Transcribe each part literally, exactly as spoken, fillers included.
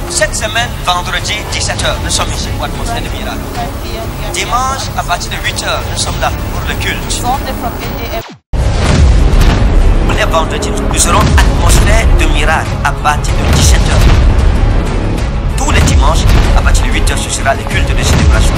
cette semaine, vendredi, dix-sept heures, nous sommes ici pour l'atmosphère de miracle. Dimanche, à partir de huit heures, nous sommes là pour le culte. Les vendredis, nous aurons atmosphère de miracle à partir de dix-sept heures. Tous les dimanches, à partir de huit heures, ce sera le culte de célébration.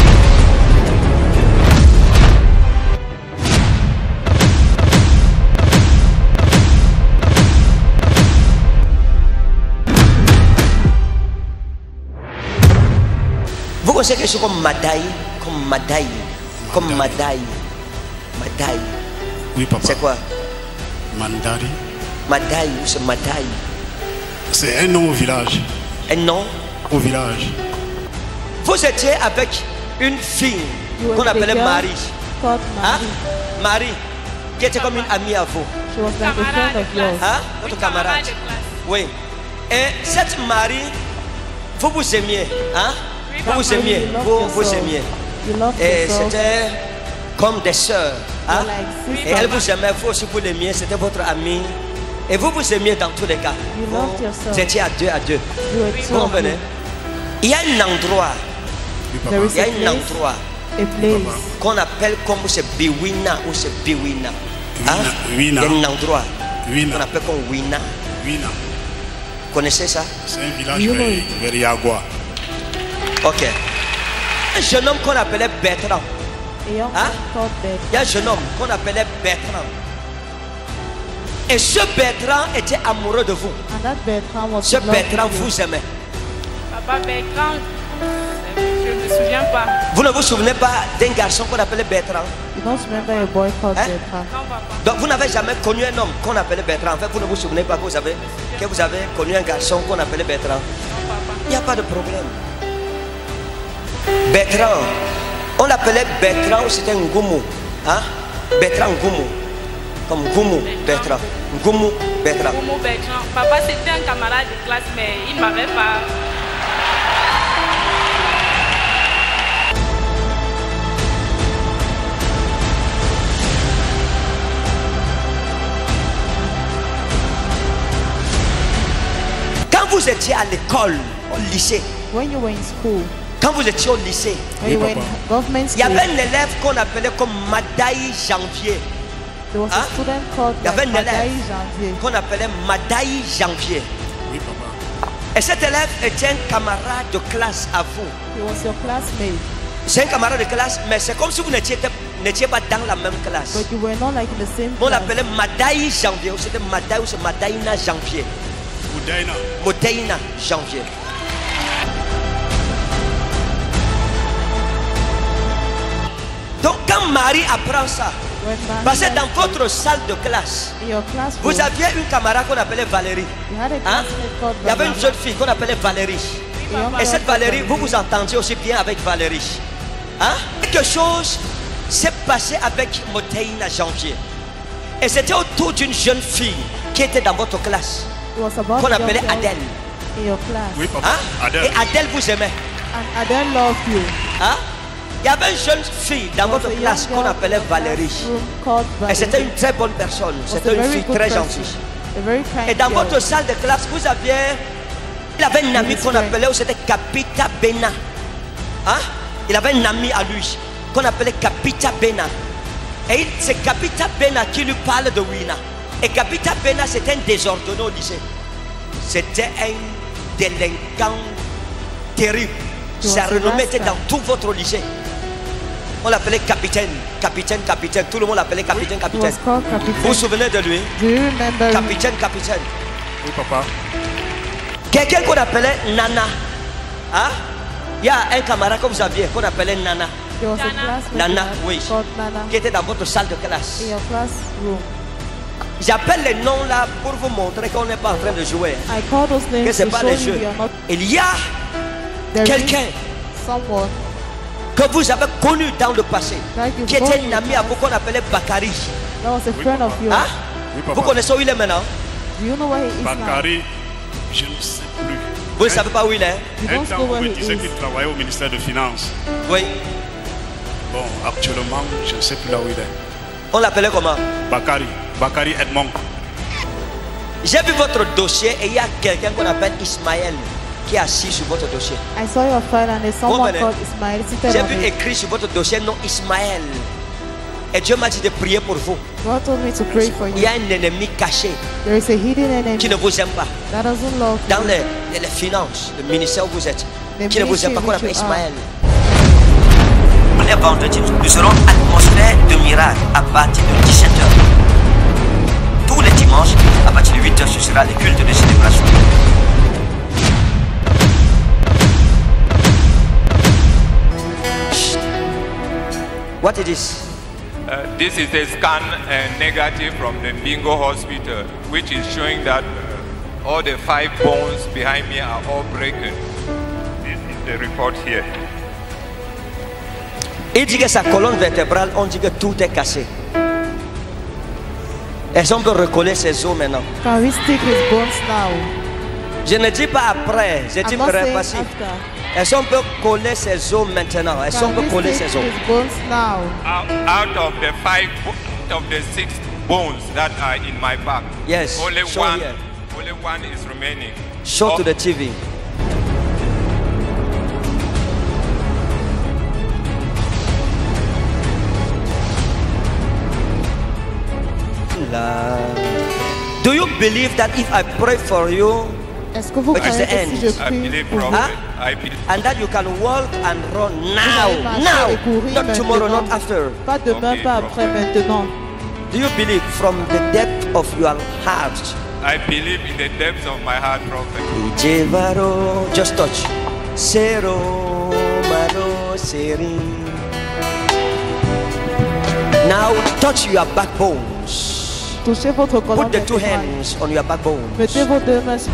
Vous connaissez quelque chose comme Madaï, comme Madaï, comme Madaï, Madaï. Oui, papa. C'est quoi? Mandari. Madaï, c'est Madaï. C'est un nom au village. Un nom? Au village. Vous étiez avec une fille qu'on appelait Marie. Hein? Marie, qui était comme une amie à vous. Hein? Votre camarade. Oui. Et cette Marie, vous vous aimiez, hein? Vous vous aimiez, vous vous aimiez. Et c'était comme des sœurs. Hein? Et elle vous aimait, vous aussi vous l'aimiez, c'était votre amie. Et vous vous aimiez dans tous les cas. Vous étiez à deux à deux. Vous comprenez? Il y a un endroit. Il y a un endroit qu'on appelle comme c'est Biwina ou c'est Biwina. Hein? Il y a un endroit qu'on appelle comme Wina. Wina. Vous connaissez ça? C'est un village vers, vers Yagua. Ok. Un jeune homme qu'on appelait Bertrand. Hein? Il y a un jeune homme qu'on appelait Bertrand. Et ce Bertrand était amoureux de vous. Ce Bertrand vous aimait. Papa Bertrand, je ne me souviens pas. Vous ne vous souvenez pas d'un garçon qu'on appelait Bertrand? Non, papa. Donc vous n'avez jamais connu un homme qu'on appelait Bertrand. En fait, vous ne vous souvenez pas que vous avez, que vous avez connu un garçon qu'on appelait Bertrand. Il n'y a pas de problème. Bertrand, on l'appelait Bertrand, c'était Ngoumou. Hein? Bertrand Ngoumou. Comme Ngoumou, Bertrand. Ngoumou, Bertrand. Ngoumou, Bertrand. Papa, c'était un camarade de classe, mais il ne m'avait pas. Quand vous étiez à l'école, au lycée, When you were in school, quand vous étiez au lycée, when you were in government il y school, avait un élève qu'on appelait comme Madaï Janvier. there was a Hein? student called Il y avait un Madaï élève Janvier. qu'on appelait Madaï Janvier. Oui, papa. Et cet élève était un camarade de classe à vous. He was your classmate, C'est un camarade de classe, mais c'est comme si vous n'étiez n'étiez pas dans la même classe. but you were not like in the same On class. l'appelait Madaï Janvier, ou c'était Madaï ou c'est Madaïna Janvier. Oudaina. Modaïna Janvier. Donc quand Marie apprend ça, When Maria- parce que dans votre salle de classe, in your classroom, vous aviez une camarade qu'on appelait Valérie. you had a Hein? classmate called Il y avait une Valerie. jeune fille qu'on appelait Valérie. A young Et girl cette called Valérie, vous vous entendiez aussi bien avec Valérie. Hein? Quelque chose s'est passé avec Modaïna Janvier. Et c'était autour d'une jeune fille qui était dans votre classe, It was about qu'on a young appelait girl Adèle. in your class. Oui, papa. Hein? Adèle. Et Adèle vous aimait. And Adele loved you. Hein? Il y avait une jeune fille dans There was votre a young classe girl qu'on in appelait your Valérie. classroom called Et Valerie. c'était une très bonne personne. Was a C'était une very fille good très person. gentille. A very kind Et dans girl. votre salle de classe, vous aviez. Il avait un ami qu'on appelait, ou c'était Capita Bena. Hein? Il avait un ami à lui qu'on appelait Capita Bena. Et il- c'est Capita Bena qui lui parle de Wina. Et Capita Bena, c'était un désordonné au lycée. C'était un délinquant terrible. Sa renommée était dans tout votre lycée. On l'appelait capitaine, capitaine, capitaine. Tout le monde l'appelait capitaine, He capitaine. was called Vous vous Capitaine. souvenez de lui? Do you remember him? Capitaine, capitaine. Oui, papa. Quelqu'un qu'on appelait Nana. Hein? Il y a un camarade que vous aviez qu'on appelait Nana. There was a classmate Nana, you had oui. called Nana Qui était dans votre salle de classe. in your classroom. J'appelle les noms là pour vous montrer qu'on n'est pas en train de jouer. I call those names Que ce to n'est pas show les you jeux. you are not Il y a there is quelqu'un someone que vous avez connu dans le passé, that you qui était call un you. ami à vous qu'on appelait Bakari. That was a friend of yours. Hein? Oui, Vous papa. connaissez où il est maintenant? Do you know where he is now? Bakari, je ne sais plus. Vous ne savez pas où il est? You Un don't temps, know on where me he disait is. qu'il travaillait au ministère des Finances. Oui. Bon, actuellement, je ne sais plus là où il est. On l'appelait comment? Bakari. Bakari Edmond. J'ai vu votre dossier et il y a quelqu'un qu'on appelle Ismaël. qui est assis sur votre dossier. I saw your file and there's someone called Ismael seated J'ai on vu it. écrit sur votre dossier nom Ismaël. Et Dieu m'a dit de prier pour vous. God told me to pray for Il you. y a un ennemi caché There is a hidden enemy qui ne vous aime pas. that doesn't love Dans you. les, les finances, le ministère où vous êtes, The qui ne vous aime pas, ministry qu'on appelle which you are. Ismaël. On est vendredi, nous serons atmosphère de miracle à partir de dix-sept heures. Tous les dimanches, à partir de huit heures, ce sera le culte de célébration. What is this? Uh, this is a scan uh, negative from the Bingo Hospital, which is showing that uh, all the five bones behind me are all broken. This is the report here. Il dit que sa colonne vertébrale, on dit que tout est cassé. Est-ce qu'on peut recoller ses os maintenant? Can we stick his bones now? Je ne dis pas après, je dis I'm not saying prépassé. after. Est-ce qu'on peut coller ses os maintenant? Est-ce qu'on Can peut we coller stick ses os? his bones now? Out, out of the five, bo- out of the six bones that are in my back, Yes, only show one, here. only one is remaining. Show Oh, to the T V. Do you believe that if I pray for you Est-ce que vous But it's croyez the que end. si je I prie believe pour vous, prophet. Huh? I believe. and that you can walk and run now, allez marcher now, et courir not tomorrow, maintenant. not after? Pas demain, Okay, pas bro. après, maintenant. Do you believe from the depth of your heart? I believe in the depths of my heart, prophet. Ijevaro, just touch. Zero, maro, seri. Now touch your backbones. Touchez votre colonne Put the two vertébrale. hands on your backbone. Mettez vos deux mains sur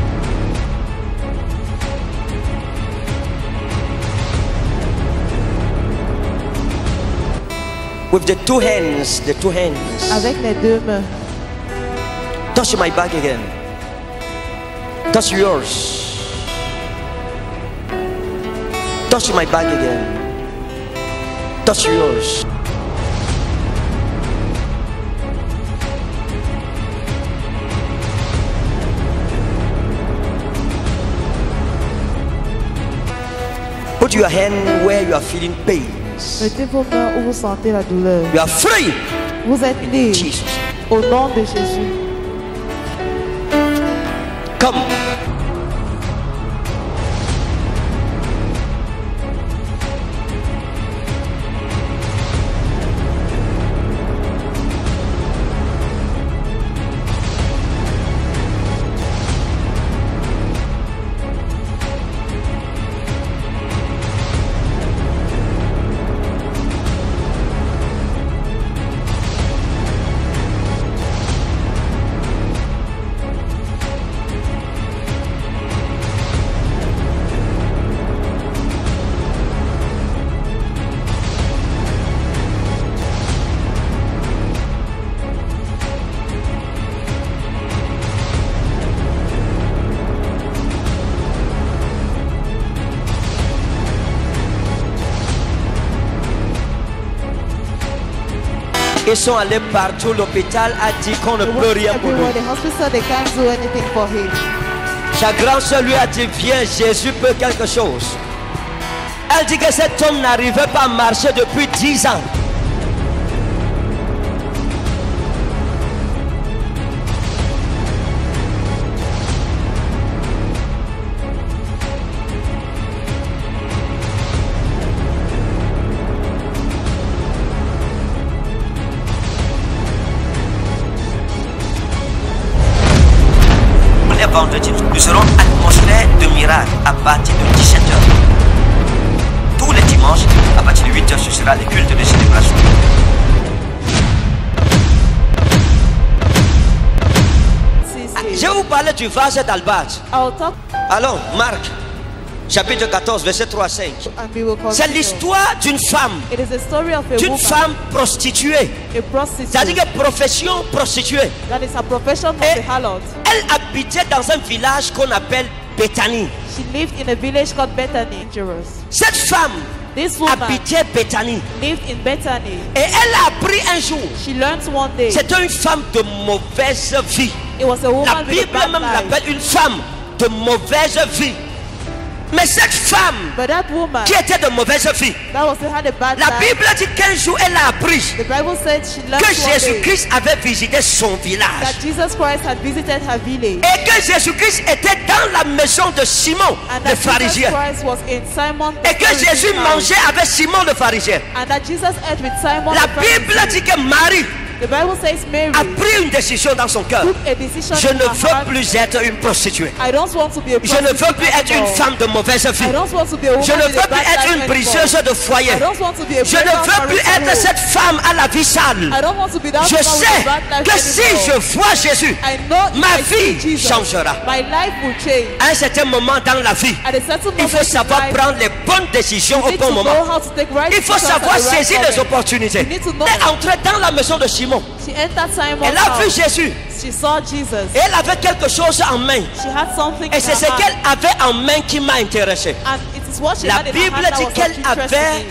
With the two hands, the two hands. avec les deux mains. Touch my back again. Touch yours. Touch my back again. Touch yours. Put your hand where you are feeling pain. Mettez vos mains où vous sentez la douleur. You are free. Vous êtes libre Jesus. au nom de Jésus. Come. Ils sont allés partout. L'hôpital a dit qu'on ne He peut went rien pour lui. everywhere. The hospital, they can't do anything for him. Sa grande soeur lui a dit, viens, Jésus peut quelque chose. Elle dit que cet homme n'arrivait pas à marcher depuis dix ans. On est vendredi, nous serons atmosphère de miracle à partir de dix-sept heures. Tous les dimanches, à partir de huit heures, ce sera le culte de célébration. Si, Je si. vais vous parler du verset d'Albert. I'll talk Allons, Marc, chapitre quatorze, verset trois à cinq. and we will C'est continue. l'histoire d'une femme, It is the story of a d'une woman, femme prostituée. a prostitute. C'est-à-dire que profession prostituée. That is a profession of Et the harlot. elle habitait dans un village qu'on appelle Bethanie. She lived in a village called Bethany. Dangerous. Cette femme This woman habitait Bethanie. lived in Bethany. Et elle a appris un jour. She learned one day. C'était une femme de mauvaise vie. It was a La woman with a Bible bad même life. l'appelle une femme de mauvaise vie. Mais cette femme But that woman, qui était de mauvaise fille, that was had a bad la life. Bible dit qu'un jour elle a appris The Bible said she learned que one day Jésus-Christ avait visité son village. that Jesus Christ had visited her village. Et que Jésus-Christ était dans la maison de Simon And le that Jesus pharisien. Christ was in Simon the Et que Pharisee's Jésus house. mangeait avec Simon le pharisien. And that Jesus ate with Simon La the Bible Pharisee. dit que Marie The Bible says Mary a pris une décision dans son cœur. took a decision Je in ne her veux heart. plus être une prostituée. I don't want to be a Je ne veux prostitute plus être une anymore. femme de mauvaise vie. I don't want to be a woman Je ne with veux a plus bad être life une anymore. briseuse de foyer. I don't want to be a Je ne breaker of veux plus marital être home. cette femme à la vie sale. I don't want to be that Je woman with sais a bad life que si anymore. je vois Jésus, I know if ma I see vie Jesus, changera. my life will change. À un certain moment dans la vie, At a certain il moment faut in savoir life, prendre les bonnes décisions you au need bon to moment. know how to take right Il faut decisions savoir at the right saisir les moment. opportunités. You need to know. Elle est entrée dans la maison de Simon. She entered Simon's Elle a vu house. Jésus. She saw Jesus. Et elle avait quelque chose en main. She had something Et in c'est her ce hand. qu'elle avait en main qui m'a intéressé. And it is what she La had in her Bible hand that dit was of qu'elle interest to avait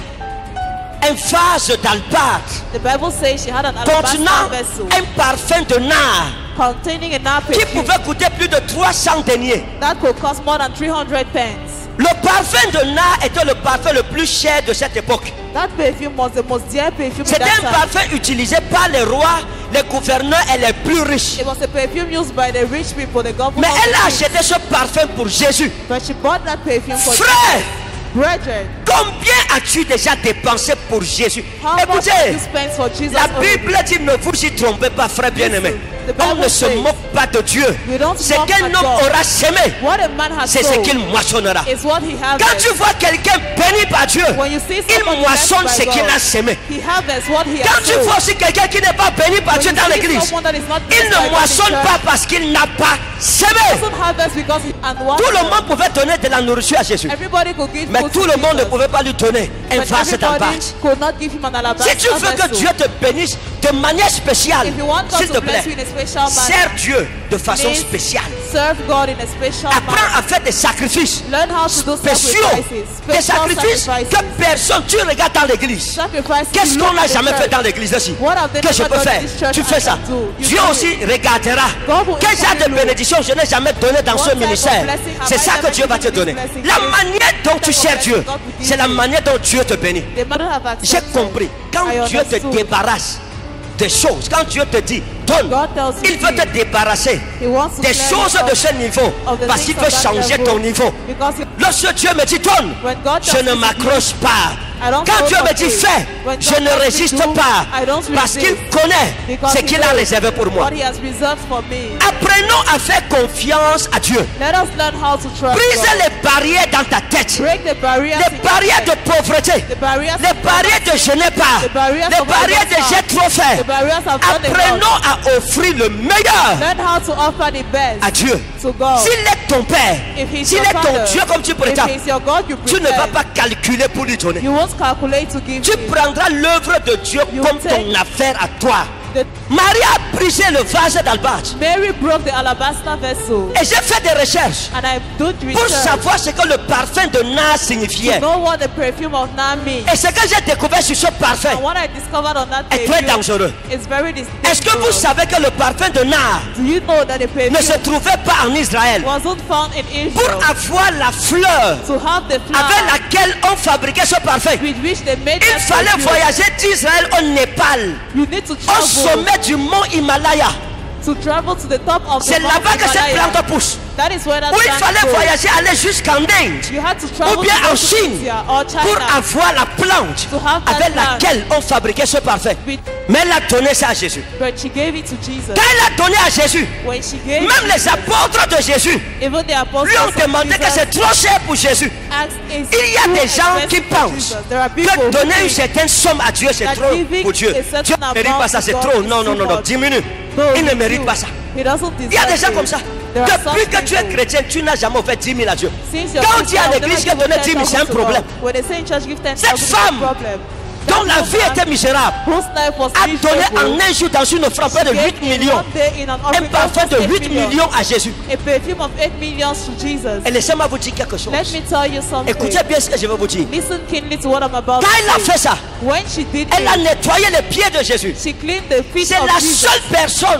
me. un vase d'albâtre The Bible says she had an alabaster contenant vessel un parfum de nard containing a nard qui perfume pouvait coûter plus de trois cents deniers. that could cost more than three hundred pence. Le parfum de nard était le parfum le plus cher de cette époque. That perfume was the most dear perfume in C'était that un time. parfum utilisé par les rois, les gouverneurs et les plus riches. It was a perfume used by the rich people, the government. Mais elle a of the king. acheté ce parfum pour Jésus. But she bought that perfume for Frère, brethren. combien as-tu déjà dépensé pour Jésus? How much Écoutez, have you spent for Jesus la already? Bible dit ne vous y trompez pas, frère bien-aimé. The Bible On ne se says, moque pas de Dieu. we don't C'est mock qu'un at homme God. aura semé, What a man has c'est ce sown qu'il moissonnera. is what he Quand harvests. tu vois quelqu'un béni par Dieu, When you see il someone moissonne blessed ce by qu'il a God, semé. he harvests what he Quand has tu sown. vois aussi quelqu'un qui n'est pas béni par When Dieu you dans see l'église, someone that is not il blessed by ne God in moissonne church, pas parce qu'il n'a pas he semé. doesn't harvest because he and what Tout le monde pouvait donner de la nourriture à Jésus. everybody could give Mais food tout to le monde ne Jesus, pouvait pas lui donner un but vase everybody d'albâtre. could not give him an alabaster Si tu veux que vessel. Dieu te bénisse de manière spéciale, If you want God s'il to te bless plaît, you in a special sers manner, Dieu de façon please spéciale. serve God in a special Apprends manner. à faire des sacrifices Learn how to do spéciaux, sacrifices, des special sacrifices sacrifices. que personne, tu regardes dans l'église. Sacrifices Qu'est-ce you qu'on look n'a at the jamais fait church. dans l'église ici? What have they Que je never peux done faire? in this church Tu I fais ça. can do? You Dieu do aussi it. regardera. God will Quel genre de equally look. bénédiction je n'ai jamais donné dans What ce type of ministère? blessing have C'est I ça que never Dieu va te given donner. this blessing? La This manière dont type tu of sers blessing Dieu, God will give c'est la you. manière dont Dieu te bénit. They might not have J'ai accepted. compris. Quand I Dieu te understood. débarrasse des choses, quand Dieu te dit, donne, God tells you il veut te give. débarrasser He wants to des clear choses you de of- ce niveau of the parce qu'il things veut of that changer level. ton niveau. Because he- Lorsque Dieu me dit donne, When God je tells ne me to m'accroche pas. I don't Quand hold Dieu on me to dit it. fais, When je God ne tells me résiste do, pas I don't parce qu'il resist. connaît Because ce he qu'il a knows réservé pour moi. what he has reserved for me. Apprenons à faire confiance à Dieu. Let us learn how to trust Brise God. les barrières dans ta tête. Break the barriers. Les in barrières your de pauvreté. life. The barriers. Les barrières de je n'ai pas. The barriers Les of barrières de overcome. j'ai trop fait. The barriers have done a lot. Apprenons à offrir le meilleur Learn how to offer the best à Dieu. to God. S'il est ton père, If he's s'il your est ton father, Dieu comme tu if prétends, he's your God, you tu ne vas pretend. pas calculer pour lui donner. You won't calculate to give Tu him. prendras l'œuvre de Dieu You comme take- ton affaire à toi. The- Marie a brisé le vase d'albâtre. Mary broke the alabaster vessel. Et j'ai fait des recherches And I did pour research savoir ce que le parfum de nard to signifiait. know what the perfume of Nard means. Et ce que j'ai découvert sur ce parfum And what I discovered on that est très perfume dangereux. is very dis- Est-ce que vous dangerous. savez que le parfum de nard Do you know that the ne se perfume trouvait pas en Israël? wasn't found in Pour Israel? avoir la fleur To have the avec flower laquelle on fabriquait ce parfum, with which they made il that fallait perfume, voyager d'Israël au Népal, you need to au travel sommet du mont Himalaya. to travel to the top of the C'est Mount là-bas que cette Himalaya. plante pousse. That is where that Où il plant fallait grows. voyager, aller jusqu'en Inde You had to travel ou bien to go en to Chine India or China pour avoir la plante to have that avec plant. laquelle on fabriquait ce parfum. With- Mais elle a donné ça à Jésus. But she gave it to Jesus. Quand elle a donné à Jésus, When she gave même it, les apôtres de Jésus even the lui apostles ont of demandé que Jesus c'est trop cher pour Jésus. asked, "Is Il y a too des gens expensive qui for pensent Jesus?" There are people que who donner une think certaine somme à Dieu, c'est that trop giving pour Dieu. a certain Dieu ne mérite amount pas ça, to c'est God trop. is Non, non, too non, non, much. diminue. No, Il ne he mérite too. pas ça. He doesn't Il y a des gens deserve comme it. ça. There are some Depuis que tu es people. chrétien, tu n'as jamais offert dix mille à Dieu. Since you're Quand on dit à Christian, l'église never que donner give dix mille, c'est un ten thousand to problème. God. When they say in church, give ten Cette thousand, it's a femme problem. dont la That vie woman était misérable whose life was a donné en miserable, un jour dans une offrande près de gave huit in millions. one day in an Un offering parfum of de eight huit million. millions à Jésus. A perfume of eight millions to Jesus. Et laissez-moi vous dire quelque chose. Let me tell you something. Écoutez bien ce que je vais vous dire. Listen keenly to what I'm about Quand elle a to fait say. ça, When she did elle a it, nettoyé les pieds de Jésus. she cleaned the feet C'est of la Jesus. seule personne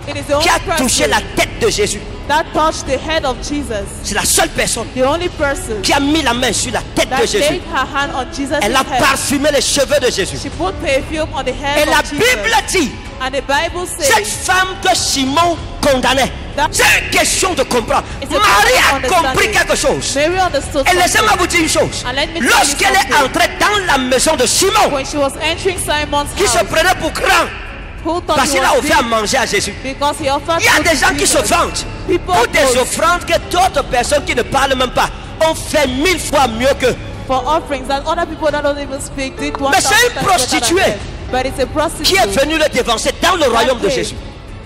It is the qui a only touché person la tête de Jésus. that touched the head of Jesus. C'est la seule personne The only person qui a mis la main sur la tête de that Jésus. laid her hand on Jesus' Elle a head. parfumé les cheveux de Jésus. She put perfume on the head Et la of Jesus. Bible dit, And the Bible cette says femme que Simon condamnait, that c'est une question de comprendre. it's a Marie question a of compris understanding. quelque chose. Mary understood Et laissez-moi something. vous dire une chose. And let me tell you Lorsqu'elle est something. entrée dans la maison de Simon, When she was entering Simon's qui se house, prenait pour grand, who thought parce he qu'il a was offert à big manger à Jésus. because he offered Il y a food des to gens qui se Jesus. vantent People pour des boast offrandes que d'autres personnes qui ne parlent même pas ont fait mille fois mieux que. for offerings that other people that don't even speak did one Mais c'est thousand une times better than prostituée them. But it's a Qui est prostitute venu le dévancer dans le royaume de came. Jésus.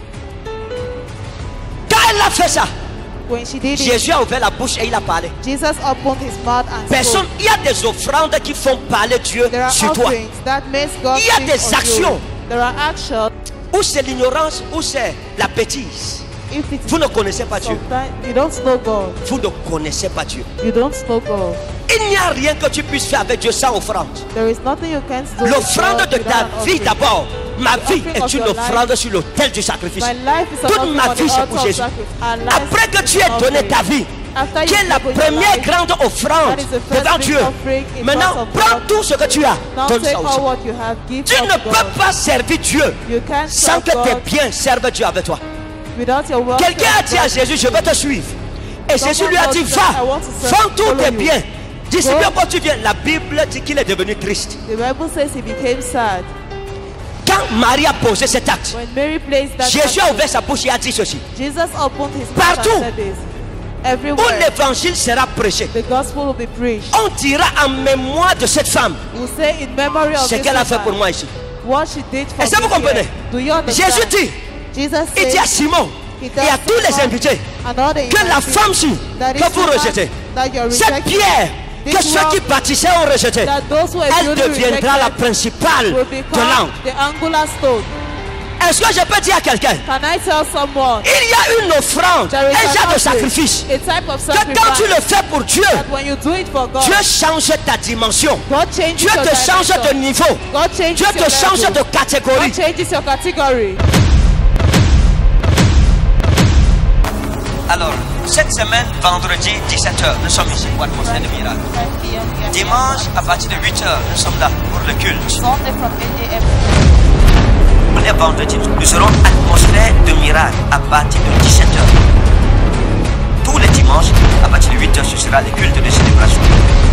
Quand elle a fait ça, when she did it. Jésus a ouvert la bouche et il a parlé. Jesus opened his mouth and Personne, spoke. il y a des offrandes qui font parler Dieu There are sur toi. offerings that makes God Il y a speak des on actions. you. There are actions. Ou c'est l'ignorance, ou c'est la bêtise. If it is Vous ne connaissez pas Dieu. sometimes you don't know God. Vous ne connaissez pas Dieu. You don't know God. Il n'y a rien que tu puisses faire avec Dieu sans offrande. There is nothing you can do. with L'offrande God de without ta an vie offering. d'abord. Ma The vie offering est of une your offrande sur l'autel du sacrifice. My life is an Toute offering ma on the vie c'est altar pour of Jésus. sacrifice. Our life Après que is tu an aies donné offering. ta vie, After qui you est la give your première life, grande offrande that is the first devant big Dieu. offering in Maintenant, front of prends God. tout ce que tu as. Now Donne take ça all aussi. what you have, give Tu up ne to peux God. pas servir Dieu You can't sans serve que tes God biens servent Dieu avec toi. without your wealth. Quelqu'un a dit à Jésus, je vais te suivre. Et Jésus lui a dit, va, vends tous tes biens. Distribue quand tu viens. La Bible dit qu'il est devenu triste. The Bible says he became sad. Quand Marie a posé cet acte, When Mary placed that Jésus a action, ouvert sa bouche et a dit ceci. Jesus opened his mouth Partout and said this. Où Everywhere l'évangile sera prêché, the gospel will be preached. on dira en mémoire de cette femme We'll say in memory of ce this qu'elle a fait pour woman, moi ici. what she did for Est-ce que me vous comprenez? here. Do you understand? Jésus dit, Jesus il dit à said Simon he et tells à tous les Simon invités and all the que la invited femme ci that que this vous woman rejetez, that you're cette rejecting, pierre this que ceux rock qui bâtissaient ont rejeté, that those who are elle newly deviendra la rejected principale will de become l'angle. the angular stone. Est-ce que je peux dire à quelqu'un, Can I tell someone il y a une offrande, there is un an genre de offering, sacrifice, a type of que quand tu sacrifice le fais pour Dieu, that when you do it for God, Dieu change ta dimension, God changes Dieu your te change de dimension. niveau, God changes Dieu your te change level. de catégorie. God changes your category. Alors, cette semaine, vendredi dix-sept heures, nous sommes ici pour l'atmosphère de miracle. Dimanche, à partir de huit heures, nous sommes là pour le culte. Sunday from eight a m Les vendredis, nous serons atmosphère de miracle à partir de dix-sept heures. Tous les dimanches, à partir de huit heures, ce sera le culte de célébration.